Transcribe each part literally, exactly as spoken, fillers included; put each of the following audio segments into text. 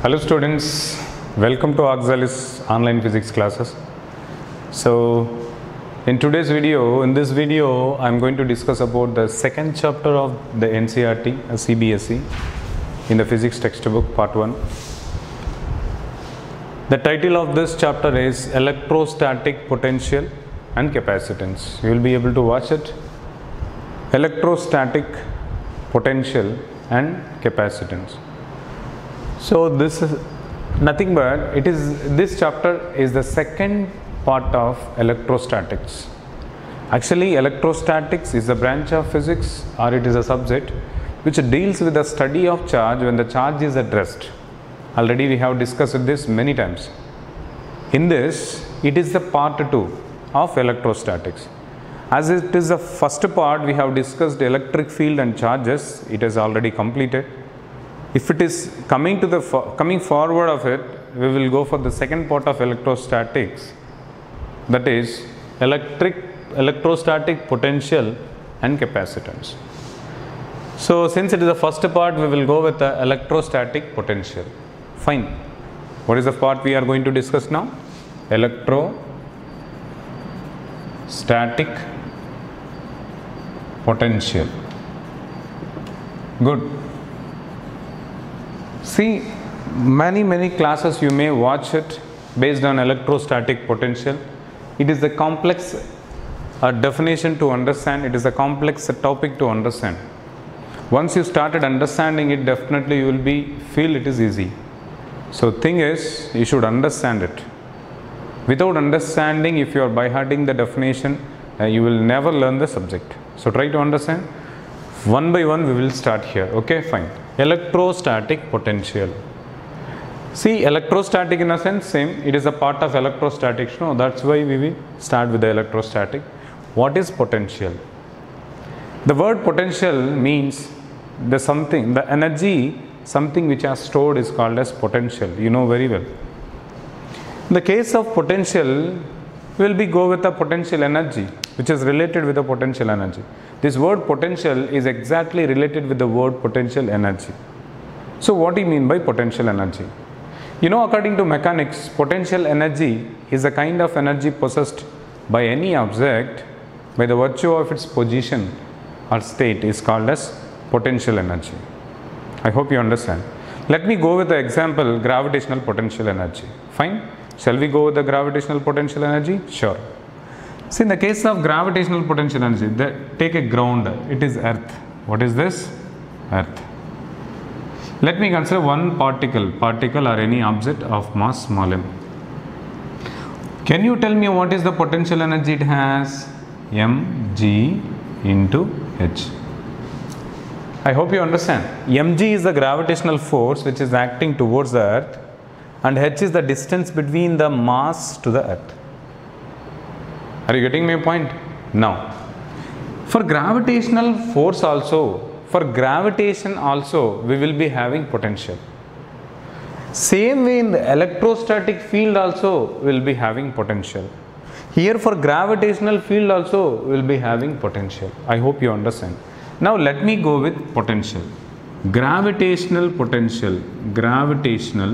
Hello students, welcome to Oxalis online physics classes. So in today's video, in this video I am going to discuss about the second chapter of the N C E R T, uh, C B S E in the physics textbook part one. The title of this chapter is Electrostatic Potential and Capacitance. You will be able to watch it. Electrostatic Potential and Capacitance. So this is nothing but it is this chapter is the second part of electrostatics. Actually, electrostatics is a branch of physics, or it is a subject which deals with the study of charge when the charge is at rest. Already we have discussed this many times. In this, it is the part two of electrostatics. As it is the first part, we have discussed electric field and charges. It is already completed. If it is coming to the coming forward of it, we will go for the second part of electrostatics, that is electric electrostatic potential and capacitance. So since it is the first part, we will go with the electrostatic potential. Fine. What is the part we are going to discuss now? Electrostatic potential. Good. See, many many classes you may watch it based on electrostatic potential. It is a complex uh, definition to understand. It is a complex topic to understand. Once you started understanding it, definitely you will be feel it is easy. So thing is, you should understand it. Without understanding, if you are by hearting the definition, uh, you will never learn the subject. So try to understand. One by one we will start here. Okay, fine. Electrostatic potential. See, electrostatic in a sense, same. It is a part of electrostatics. No, that's why we will start with the electrostatic. What is potential? The word potential means the something, the energy, something which are stored is called as potential. You know very well. In the case of potential, we will be go with the potential energy, which is related with the potential energy. This word potential is exactly related with the word potential energy. So what do you mean by potential energy? You know, according to mechanics, potential energy is a kind of energy possessed by any object by the virtue of its position or state is called as potential energy. I hope you understand. Let me go with the example gravitational potential energy. Fine. Shall we go with the gravitational potential energy? Sure. See, in the case of gravitational potential energy, the, take a ground, it is earth. What is this? Earth. Let me consider one particle, particle or any object of mass small m. Can you tell me what is the potential energy it has? Mg into h. I hope you understand. Mg is the gravitational force which is acting towards the earth, and h is the distance between the mass to the earth. Are you getting my point? Now, for gravitational force also, for gravitation also, we will be having potential. Same way in the electrostatic field also, we will be having potential. Here for gravitational field also, we will be having potential. I hope you understand. Now let me go with potential. Gravitational potential. Gravitational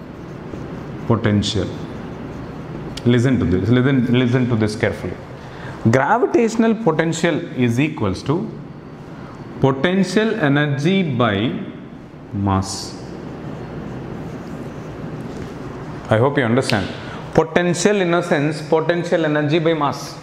potential. Listen to this. Listen, listen to this carefully. Gravitational potential is equals to potential energy by mass. I hope you understand. Potential in a sense, potential energy by mass.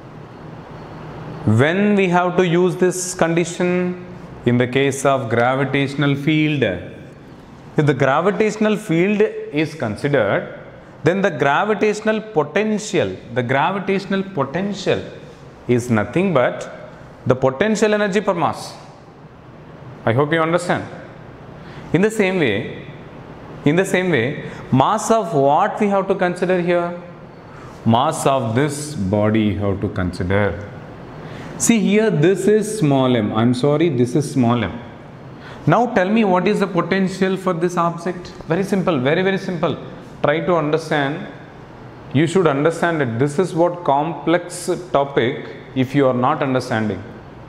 When we have to use this condition? In the case of gravitational field. If the gravitational field is considered, then the gravitational potential, the gravitational potential is nothing but the potential energy per mass. I hope you understand. In the same way, in the same way, mass of what we have to consider here? Mass of this body you have to consider. See here, this is small m. I am sorry, this is small m. Now tell me what is the potential for this object? Very simple, very very simple. Try to understand. You should understand that this is what complex topic if you are not understanding.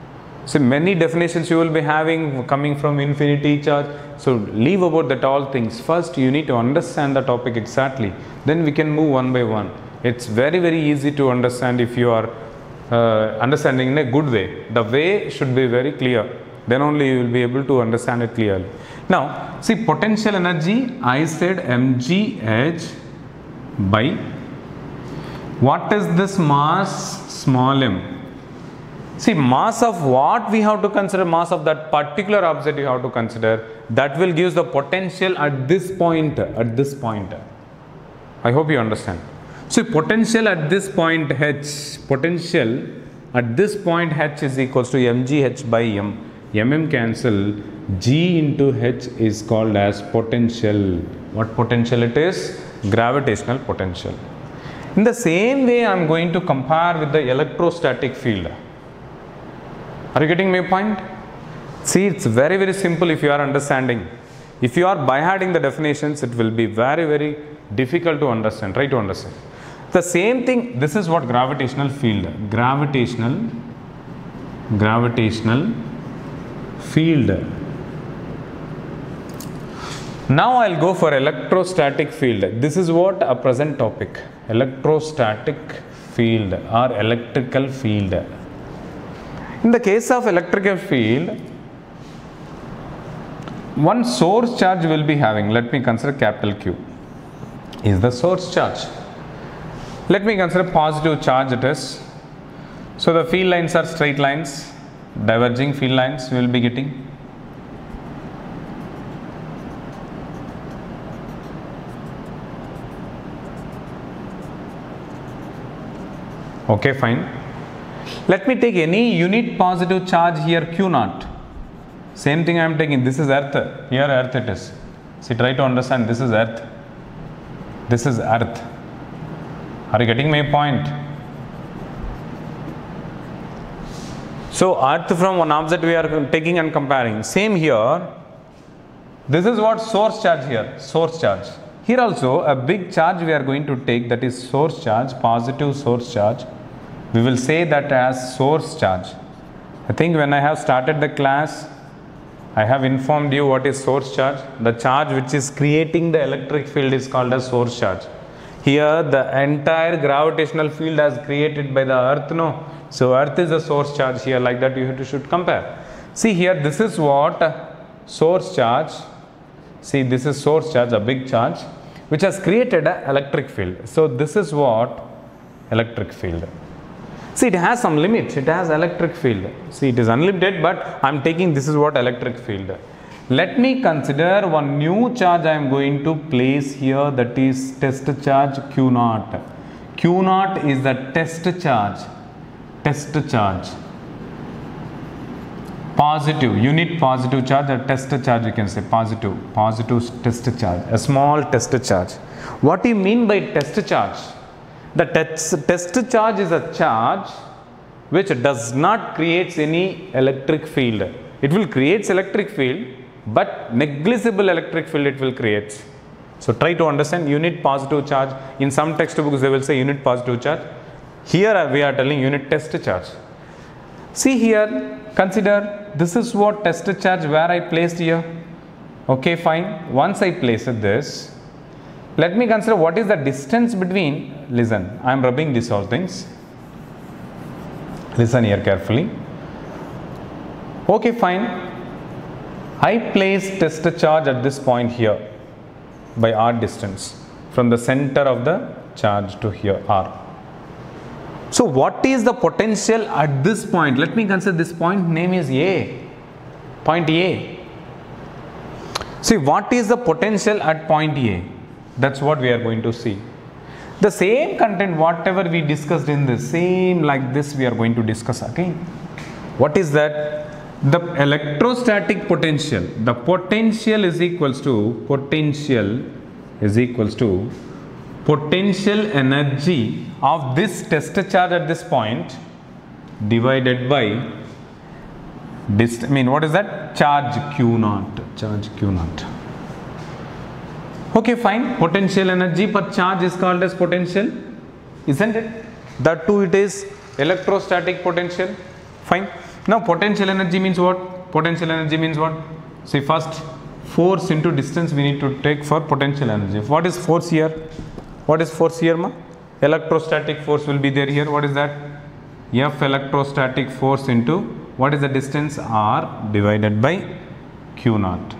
So many definitions you will be having coming from infinity charge. So leave about that all things. First you need to understand the topic exactly. Then we can move one by one. It's very very easy to understand if you are uh, understanding in a good way. The way should be very clear. Then only you will be able to understand it clearly. Now see, potential energy, I said mgh by, what is this mass? Small m. See, mass of what we have to consider? Mass of that particular object you have to consider. That will give the potential at this point, at this point. I hope you understand. So potential at this point h, potential at this point h is equals to mgh by m. Mm cancel, g into h is called as potential. What potential it is? Gravitational potential. In the same way I am going to compare with the electrostatic field. Are you getting my point? See, it's very very simple if you are understanding. If you are by-hearting the definitions, it will be very very difficult to understand, try to understand. The same thing, this is what gravitational field, gravitational, gravitational field. Now I'll go for electrostatic field. This is what a present topic, electrostatic field or electrical field. In the case of electrical field, one source charge will be having, let me consider capital Q is the source charge. Let me consider positive charge it is. So the field lines are straight lines, diverging field lines we will be getting. Okay, fine. Let me take any unit positive charge here, Q naught. Same thing I am taking. This is earth. Here earth it is. See, try to understand. This is earth. This is earth. Are you getting my point? So earth from one object we are taking and comparing. Same here. This is what source charge here. Source charge. Here also a big charge we are going to take, that is source charge, positive source charge. We will say that as source charge. I think when I have started the class, I have informed you what is source charge. The charge which is creating the electric field is called as source charge. Here the entire gravitational field as created by the earth, no. So earth is a source charge here, like that you should compare. See here, this is what source charge. See, this is source charge, a big charge, which has created an electric field. So this is what electric field. See, it has some limits. It has electric field. See, it is unlimited, but I am taking this is what electric field. Let me consider one new charge I am going to place here, that is test charge Q naught. Q naught is the test charge. Test charge. Positive, unit positive charge or test charge, you can say positive. Positive test charge. A small test charge. What do you mean by test charge? The test, test charge is a charge which does not create any electric field. It will create electric field, but negligible electric field it will create. So try to understand unit positive charge. In some textbooks they will say unit positive charge. Here we are telling unit test charge. See here, consider this is what test charge where I placed here. Okay, fine. Once I place this, let me consider what is the distance between, listen, I am rubbing these all things. Listen here carefully. Okay, fine. I place test charge at this point here by r distance from the center of the charge to here r. So what is the potential at this point? Let me consider this point name is A. Point A. See, what is the potential at point A? That's what we are going to see. The same content whatever we discussed in this, same like this we are going to discuss again. What is that? The electrostatic potential. The potential is equals to, potential is equals to potential energy of this test charge at this point divided by, dist I mean what is that? Charge Q naught. Charge Q naught. Okay, fine. Potential energy per charge is called as potential, isn't it? That too it is electrostatic potential. Fine. Now potential energy means what? Potential energy means what? See, first force into distance we need to take for potential energy. What is force here? What is force here, ma? Electrostatic force will be there here. What is that? F electrostatic force into what is the distance? R divided by Q naught.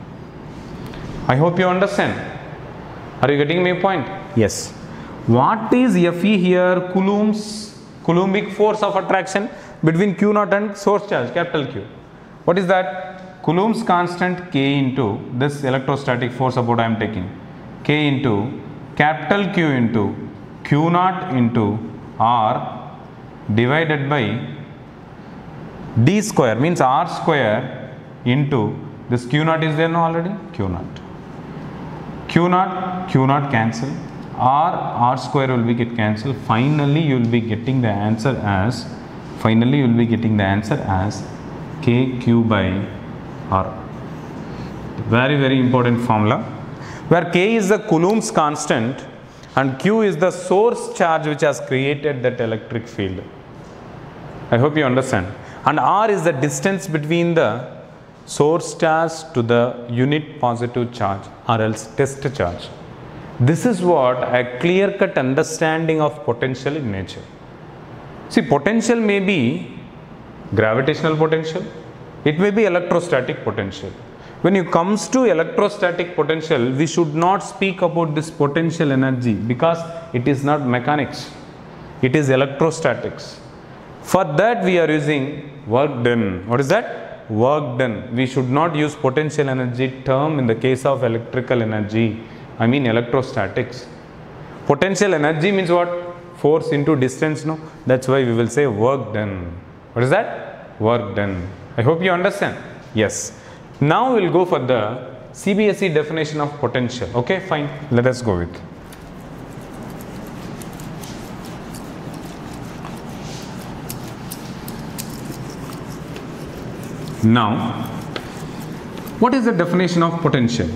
I hope you understand. Are you getting my point? Yes. What is Fe here? Coulomb's Coulombic force of attraction between Q naught and source charge, capital Q. What is that? Coulomb's constant K into this electrostatic force about I am taking. K into capital Q into Q naught into R divided by D square, means R square into this Q naught is there now already? Q naught. Q naught, Q naught cancel. R, R square will be get cancelled. Finally, you will be getting the answer as, finally you will be getting the answer as K Q by R. Very, very important formula. Where K is the Coulomb's constant and Q is the source charge which has created that electric field. I hope you understand. And R is the distance between the source charge to the unit positive charge or else test charge. This is what a clear-cut understanding of potential in nature. See, potential may be gravitational potential, it may be electrostatic potential. When it comes to electrostatic potential, we should not speak about this potential energy because it is not mechanics, it is electrostatics. For that we are using work done. What is that? Work done. We should not use potential energy term in the case of electrical energy. I mean electrostatics. Potential energy means what? Force into distance, no? That's why we will say work done. What is that? Work done. I hope you understand. Yes. Now we will go for the C B S E definition of potential. Okay, fine. Let us go with. Now, what is the definition of potential?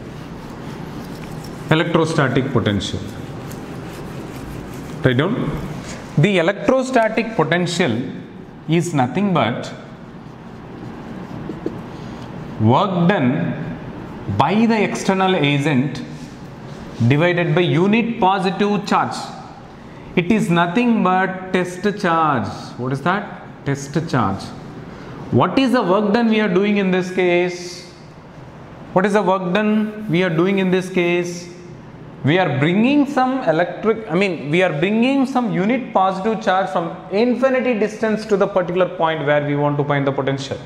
Electrostatic potential. Write down. The electrostatic potential is nothing but work done by the external agent divided by unit positive charge. It is nothing but test charge. What is that? Test charge. What is the work done we are doing in this case? What is the work done we are doing in this case? We are bringing some electric, I mean, we are bringing some unit positive charge from infinity distance to the particular point where we want to find the potential.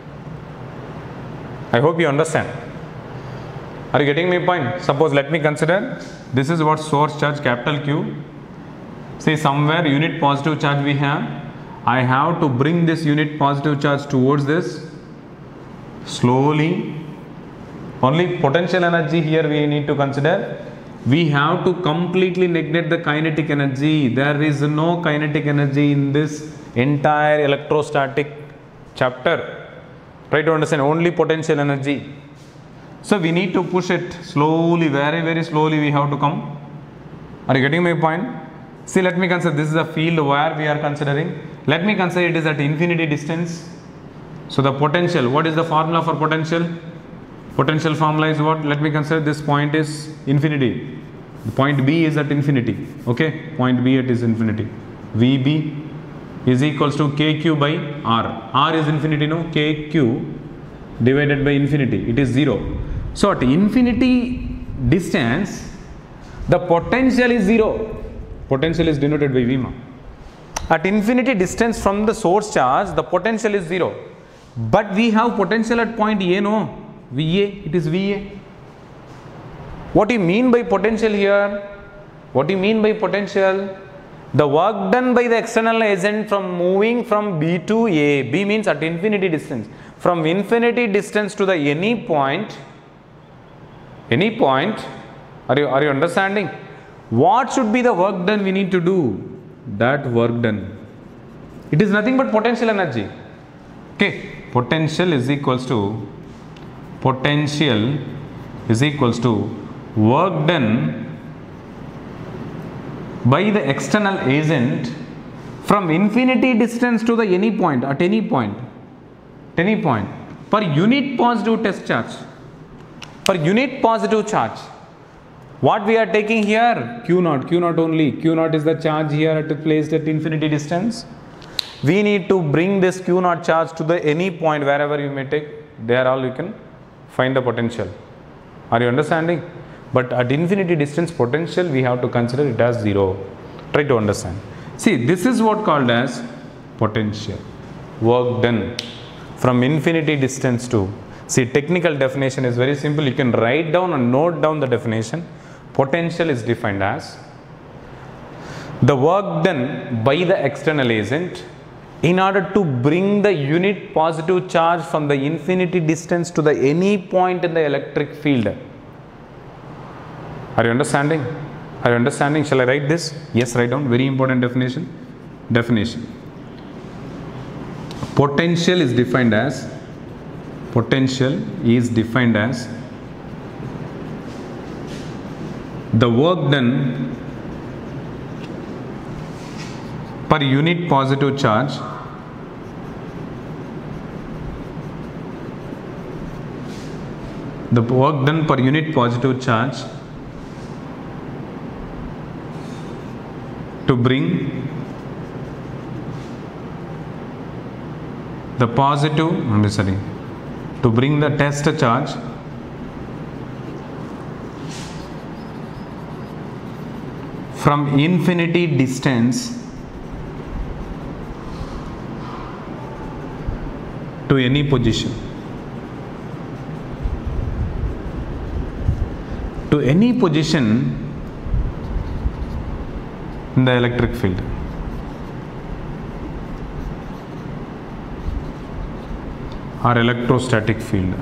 I hope you understand. Are you getting my point? Suppose let me consider this is what source charge capital Q. Say somewhere unit positive charge we have. I have to bring this unit positive charge towards this slowly. Only potential energy here we need to consider. We have to completely neglect the kinetic energy. There is no kinetic energy in this entire electrostatic chapter. Try to understand, only potential energy. So we need to push it slowly, very very slowly we have to come. Are you getting my point? See, let me consider this is a field where we are considering. Let me consider it is at infinity distance. So the potential, what is the formula for potential? Potential formula is what? Let me consider this point is infinity. The point B is at infinity. Okay, point B it is infinity. V B is equals to K Q by R. R is infinity, no? K Q divided by infinity. It is zero. So at infinity distance, the potential is zero. Potential is denoted by V M A. At infinity distance from the source charge, the potential is zero. But we have potential at point A, no? V A, it is V A. What do you mean by potential here? What do you mean by potential? The work done by the external agent from moving from B to A. B means at infinity distance. From infinity distance to the any point, any point, are you, are you understanding? What should be the work done we need to do? That work done. It is nothing but potential energy. Okay, potential is equals to potential is equals to work done by the external agent from infinity distance to the any point, at any point. at any point per unit positive test charge, per unit positive charge, what we are taking here? Q naught, Q naught only. Q naught is the charge here at placed at infinity distance. We need to bring this Q naught charge to the any point wherever you may take. There all you can find the potential. Are you understanding? But at infinity distance potential we have to consider it as zero. Try to understand. See, this is what called as potential. Work done from infinity distance to. See, technical definition is very simple. You can write down and note down the definition. Potential is defined as the work done by the external agent in order to bring the unit positive charge from the infinity distance to the any point in the electric field. Are you understanding? Are you understanding? Shall I write this? Yes, write down. Very important definition. Definition. Potential is defined as potential is defined as the work done per unit positive charge the work done per unit positive charge to bring the positive, I'm sorry, to bring the test charge from infinity distance to any position, to any position in the electric field. Or electrostatic field.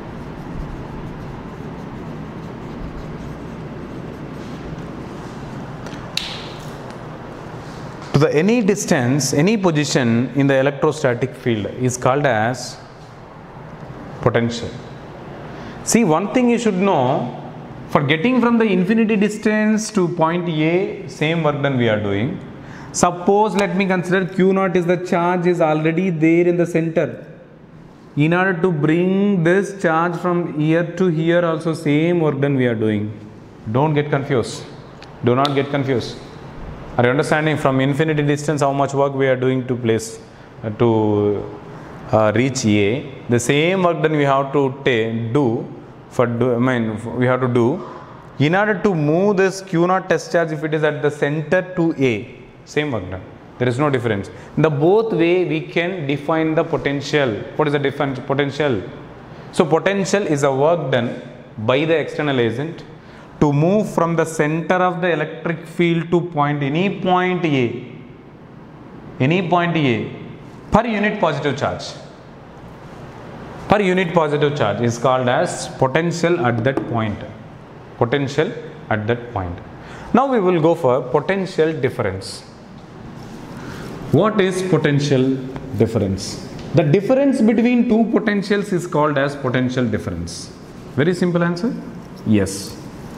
To the any distance, any position in the electrostatic field is called as potential. See, one thing you should know, for getting from the infinity distance to point A, same work done we are doing. Suppose, let me consider Q naught is the charge is already there in the center. In order to bring this charge from here to here, also same work done we are doing. Don't get confused. Do not get confused. Are you understanding? From infinity distance how much work we are doing to place uh, to uh, reach A. The same work done we have to take, do for do, I mean we have to do in order to move this Q naught test charge if it is at the center to A. Same work done. There is no difference. In the both way we can define the potential. What is the difference? Potential. So potential is a work done by the external agent to move from the center of the electric field to point any point A. Any point A per unit positive charge. Per unit positive charge is called as potential at that point. Potential at that point. Now we will go for potential difference. What is potential difference? The difference between two potentials is called as potential difference. Very simple answer. Yes.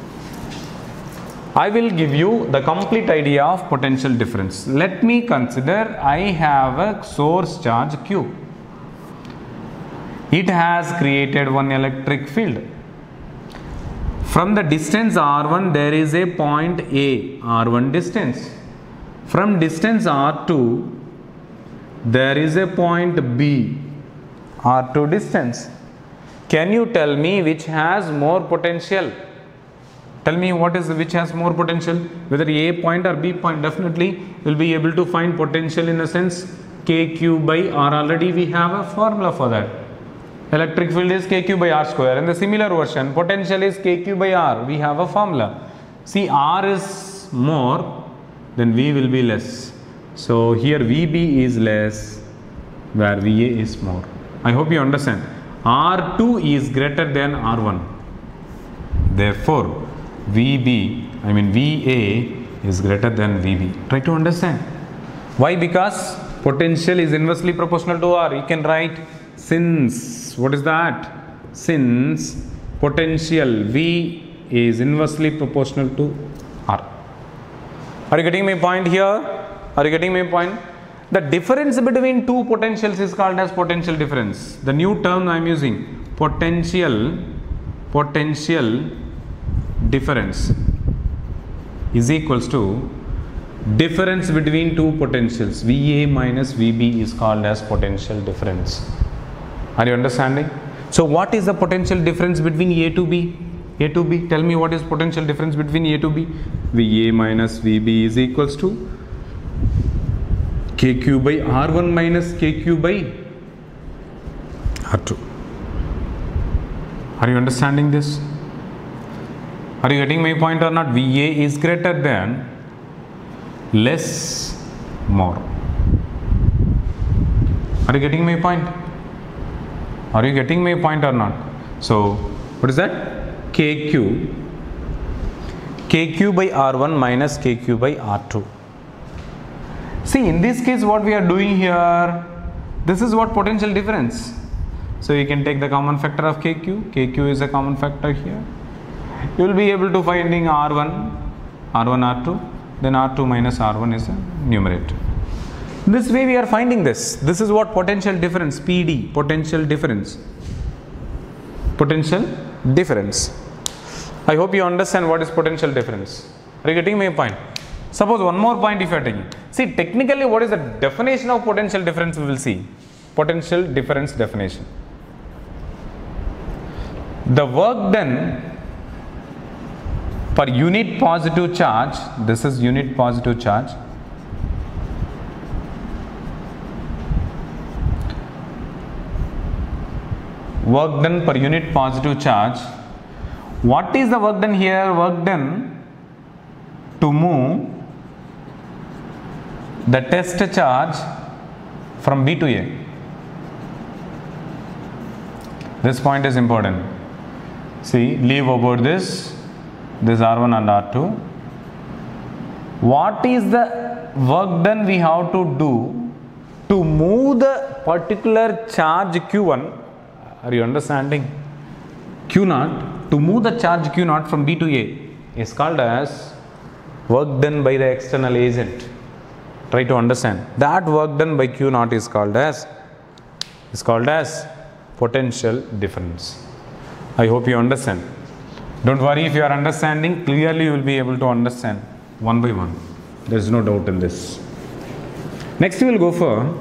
I will give you the complete idea of potential difference. Let me consider I have a source charge Q. It has created one electric field. From the distance R one there is a point A, R one distance. From distance R two, there is a point B, R two distance. Can you tell me which has more potential? Tell me what is which has more potential, whether A point or B point. Definitely will be able to find potential in a sense K Q by R. Already we have a formula for that. Electric field is K Q by R square, and the similar version potential is K Q by R. We have a formula. See, R is more, then V will be less. So here V B is less where V A is more. I hope you understand. R two is greater than R one. Therefore, V B, I mean V A is greater than V B. Try to understand. Why? Because potential is inversely proportional to R. You can write since, what is that? Since potential V is inversely proportional to R. Are you getting my point here? Are you getting my point? The difference between two potentials is called as potential difference. The new term I am using, potential, potential difference is equals to difference between two potentials. V A minus V B is called as potential difference. Are you understanding? So what is the potential difference between A to B? A to B, tell me what is potential difference between A to B? V A minus V B is equals to K Q by R one minus K Q by R two. Are you understanding this? Are you getting my point or not? V A is greater than less more. Are you getting my point? Are you getting my point or not? So what is that? K Q, K Q by R one minus K Q by R two. See, in this case what we are doing here, this is what potential difference. So you can take the common factor of K Q, K Q is a common factor here. You will be able to finding R one, R one, R two, then R two minus R one is a numerator. This way we are finding this. This is what potential difference, P D, potential difference. Potential difference. I hope you understand what is potential difference. Are you getting my point? Suppose one more point if you are taking. See, technically what is the definition of potential difference we will see. Potential difference definition. The work done per unit positive charge, this is unit positive charge, work done per unit positive charge. What is the work done here? Work done to move the test charge from B to A. This point is important. See, leave about this, this R one and R two. What is the work done we have to do to move the particular charge Q one? Are you understanding? Q naught, to move the charge Q naught from B to A is called as work done by the external agent. Try to understand. That work done by Q naught is called as is called as potential difference. I hope you understand. Don't worry, if you are understanding, clearly you will be able to understand one by one. There is no doubt in this. Next we will go for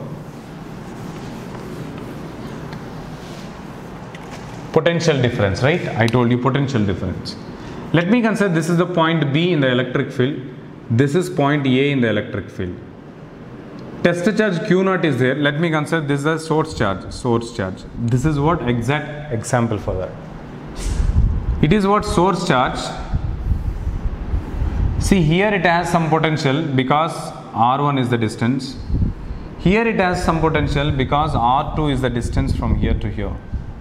potential difference, right? I told you potential difference. Let me consider this is the point B in the electric field. This is point A in the electric field. Test charge Q naught is there. Let me consider this is a source charge. Source charge. This is what exact example for that. It is what source charge. See, here it has some potential because R one is the distance. Here it has some potential because R two is the distance from here to here.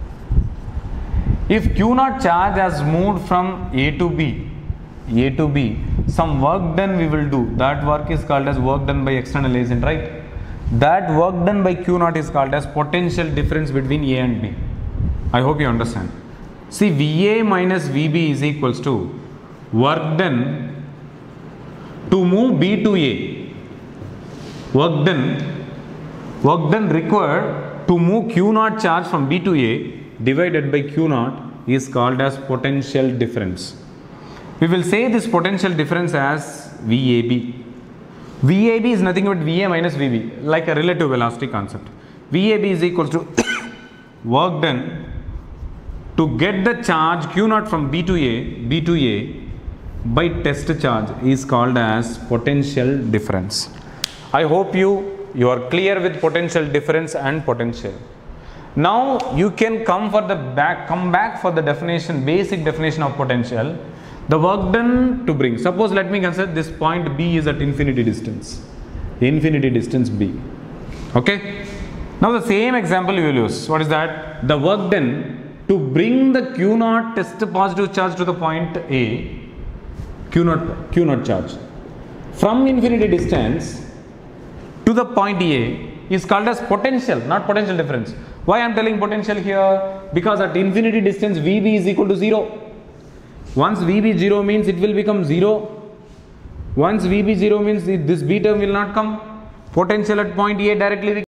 If Q naught charge has moved from A to B, A to B, some work done we will do. That work is called as work done by external agent, right? That work done by Q naught is called as potential difference between A and B. I hope you understand. See, V A minus V B is equals to work done to move B to A. Work done, work done required to move Q naught charge from B to A divided by Q naught is called as potential difference. We will say this potential difference as V A B. V A B is nothing but V A minus V B, like a relative velocity concept. V A B is equals to work done to get the charge Q naught from B to A, B to A by test charge is called as potential difference. I hope you, you are clear with potential difference and potential. Now you can come for the back, come back for the definition, basic definition of potential. The work done to bring, suppose let me consider this point B is at infinity distance, infinity distance B. Okay. Now the same example you will use. What is that? The work done to bring the Q naught test positive charge to the point A, Q naught, Q naught charge from infinity distance to the point A is called as potential, not potential difference. Why I am telling potential here? Because at infinity distance V B is equal to zero. Once V B zero means it will become zero. Once V B zero means this B term will not come. Potential at point A directly